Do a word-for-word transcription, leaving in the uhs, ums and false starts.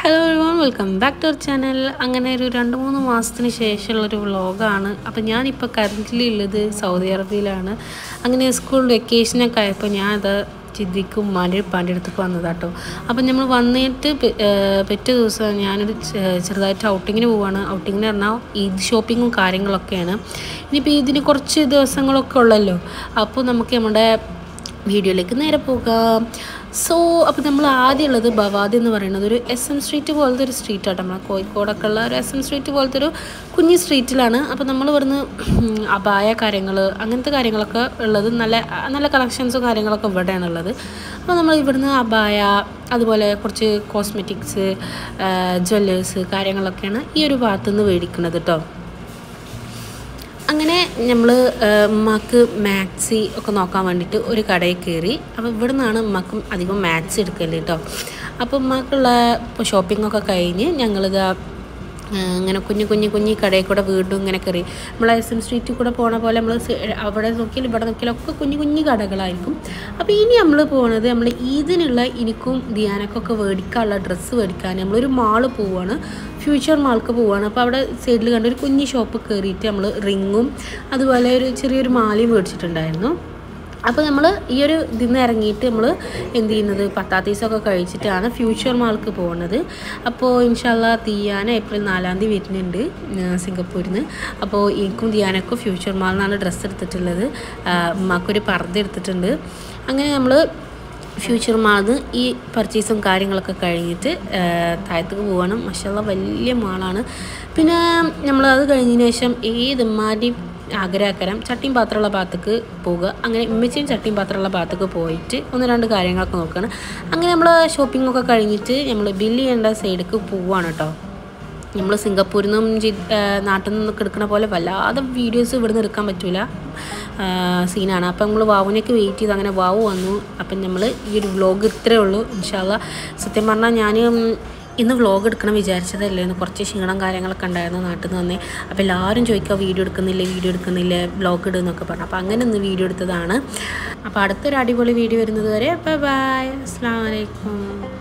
Hello everyone, welcome back to our channel. അങ്ങനെ ഒരു രണ്ട് മൂന്ന് മാസത്തിന് ശേഷമുള്ള ഒരു വ്ളോഗാണ്. അപ്പോൾ ഞാൻ ഇപ്പോൾ കറന്റ്ലി ഉള്ളത് സൗദി അറേബ്യയിലാണ്. അങ്ങനെ സ്കൂൾ വെക്കേഷനൊക്കെ ആയപ്പോൾ ഞാൻ അത് ചിന്തിക്കും മാൻ്റെ പാൻ്റെ അടുത്തേക്ക് വന്നതാട്ടോ. അപ്പോൾ നമ്മൾ വന്നിട്ട് പിറ്റേ ദിവസം ഞാനൊരു ചെറുതായിട്ട് ഔട്ടിങ്ങിന് പോവാണ്. ഔട്ടിങ്ങിന് പറഞ്ഞാൽ ഈദ് ഷോപ്പിങ്ങും കാര്യങ്ങളൊക്കെയാണ്. ഇനിയിപ്പോൾ ഇതിന് കുറച്ച് ദിവസങ്ങളൊക്കെ ഉള്ളല്ലോ. അപ്പോൾ നമുക്ക് നമ്മുടെ വീഡിയോയിലേക്ക് നേരെ പോകാം. സോ അപ്പോൾ നമ്മൾ ആദ്യം ഉള്ളത് ബവാദി എന്ന് പറയുന്നത് ഒരു എസ് എം സ്ട്രീറ്റ് പോലത്തെ ഒരു സ്ട്രീറ്റാണ്. നമ്മളെ കോഴിക്കോടൊക്കെ ഉള്ള ഒരു എസ് എം സ്ട്രീറ്റ് പോലത്തെ ഒരു കുഞ്ഞി സ്ട്രീറ്റിലാണ്. അപ്പോൾ നമ്മൾ ഇവിടുന്ന് അബായ കാര്യങ്ങൾ അങ്ങനത്തെ കാര്യങ്ങളൊക്കെ ഉള്ളത് നല്ല നല്ല കളക്ഷൻസും കാര്യങ്ങളൊക്കെ ഇവിടെയാണ് ഉള്ളത്. അപ്പോൾ നമ്മൾ ഇവിടുന്ന് അബായ അതുപോലെ കുറച്ച് കോസ്മെറ്റിക്സ് ജ്വല്ലേഴ്സ് കാര്യങ്ങളൊക്കെയാണ് ഈ ഒരു ഭാഗത്തു നിന്ന് മേടിക്കുന്നത് കേട്ടോ. അങ്ങനെ നമ്മൾ ഉമ്മാക്ക് മാക്സി ഒക്കെ നോക്കാൻ വേണ്ടിയിട്ട് ഒരു കടയിൽ കയറി. അപ്പോൾ ഇവിടെ നിന്നാണ് ഉമ്മാക്കും അധികം മാക്സി എടുക്കല് കേട്ടോ. അപ്പോൾ ഉമ്മാക്കുള്ള ഇപ്പോൾ ഷോപ്പിങ്ങൊക്കെ കഴിഞ്ഞ് ഞങ്ങളിതാ ഇങ്ങനെ കുഞ്ഞു കുഞ്ഞു കുഞ്ഞി കടയിൽ കൂടെ വീണ്ടും ഇങ്ങനെ കയറി. നമ്മൾ എസ് എം സ്ട്രീറ്റിൽ കൂടെ പോണ പോലെ നമ്മൾ അവിടെ നോക്കിയാൽ ഇവിടെ നോക്കിയാലൊക്കെ കുഞ്ഞു കുഞ്ഞു കടകളായിരിക്കും. അപ്പോൾ ഇനി നമ്മൾ പോകുന്നത് നമ്മൾ ഈദിനുള്ള എനിക്കും ധ്യാനക്കൊക്കെ മേടിക്കാനുള്ള ഡ്രസ്സ് മേടിക്കാൻ നമ്മളൊരു മാള് പോവുകയാണ്, ഫ്യൂച്ചർ മാൾക്ക് പോവുകയാണ്. അപ്പോൾ അവിടെ സൈഡിൽ കണ്ട ഒരു കുഞ്ഞി ഷോപ്പ് കയറിയിട്ട് നമ്മൾ റിങ്ങും അതുപോലെ ഒരു ചെറിയൊരു മാലയും മേടിച്ചിട്ടുണ്ടായിരുന്നു. അപ്പോൾ നമ്മൾ ഈ ഒരു ഇതിൽ നിന്ന് ഇറങ്ങിയിട്ട് നമ്മൾ എന്ത് ചെയ്യുന്നത് പത്താത്തീസൊക്കെ കഴിച്ചിട്ടാണ് ഫ്യൂച്ചർ മാൾക്ക് പോകുന്നത്. അപ്പോൾ ഇൻഷാല്ലാ ദിയാന ഏപ്രിൽ നാലാം തീയതി വരുന്നുണ്ട് സിംഗപ്പൂരിൽ നിന്ന്. അപ്പോൾ എനിക്കും ദിയാനക്കും ഫ്യൂച്ചർ മാളിൽ നിന്നാണ് ഡ്രസ്സ് എടുത്തിട്ടുള്ളത്. ഉമ്മാക്കൊരു പർദ്ദ എടുത്തിട്ടുണ്ട്. അങ്ങനെ നമ്മൾ ഫ്യൂച്ചർ മാളിൽ ഈ പർച്ചേസും കാര്യങ്ങളൊക്കെ കഴിഞ്ഞിട്ട് താഴത്തേക്ക് പോകണം. മാഷാല്ലാ വലിയ മാളാണ്. പിന്നെ നമ്മൾ അത് കഴിഞ്ഞതിന് ശേഷം ഏത് ഉമ്മാൻ്റെയും ആഗ്രഹകരം ചട്ടിയും പാത്രമുള്ള ഭാഗത്തേക്ക് പോവുക. അങ്ങനെ ഉമ്മച്ചിയും ചട്ടിയും പാത്രമുള്ള ഭാഗത്തേക്ക് പോയിട്ട് ഒന്ന് രണ്ട് കാര്യങ്ങളൊക്കെ നോക്കുകയാണ്. അങ്ങനെ നമ്മൾ ഷോപ്പിങ്ങൊക്കെ കഴിഞ്ഞിട്ട് നമ്മൾ ബില്ല് ചെയ്യേണ്ട സൈഡിലേക്ക് പോവുകയാണ് കേട്ടോ. നമ്മൾ സിംഗപ്പൂരിൽ നിന്നും നാട്ടിൽ നിന്നൊക്കെ എടുക്കുന്ന പോലെ വല്ലാതെ വീഡിയോസ് ഇവിടെ നിന്ന് എടുക്കാൻ പറ്റില്ല സീനാണ്. അപ്പം നമ്മൾ വാവുവിനൊക്കെ വെയിറ്റ് ചെയ്ത് അങ്ങനെ വാവു വന്നു. അപ്പം നമ്മൾ ഈ ഒരു വ്ളോഗ് ഇത്രയേ ഉള്ളൂ. ഇൻഷാല്ലാ സത്യം പറഞ്ഞാൽ ഞാൻ ഇന്ന് വ്ളോഗ് എടുക്കണം വിചാരിച്ചതല്ലായിരുന്നു. കുറച്ച് ക്ഷീണം കാര്യങ്ങളൊക്കെ ഉണ്ടായിരുന്നു നാട്ടിൽ നിന്ന് വന്നേ. അപ്പോൾ എല്ലാവരും ചോദിക്കുക വീഡിയോ എടുക്കുന്നില്ലേ വീഡിയോ എടുക്കുന്നില്ലേ വ്ളോഗ് ഇടുന്നൊക്കെ പറഞ്ഞു. അപ്പോൾ അങ്ങനെ ഒന്ന് വീഡിയോ എടുത്തതാണ്. അപ്പോൾ അടുത്തൊരു അടിപൊളി വീഡിയോ വരുന്നത് വരെ ബൈ ബൈ, അസ്സലാമു അലൈക്കും.